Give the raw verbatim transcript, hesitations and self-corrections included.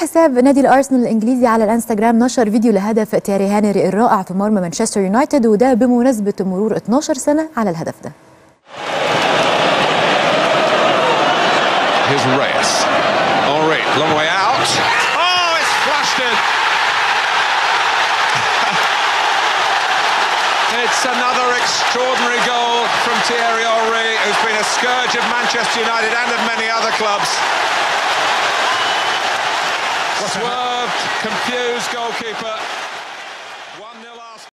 حساب نادي الارسنال الانجليزي على الانستغرام نشر فيديو لهدف تيري هنري الرائع في مرمى مانشستر يونايتد، وده بمناسبة مرور اتناشر سنة على الهدف ده. Here's Reyes. Henry, long way out. Oh, it's flashed in. It's another extraordinary goal from Thierry Henry, who's been a scourge of Manchester United and of many other clubs. Swerved, confused goalkeeper.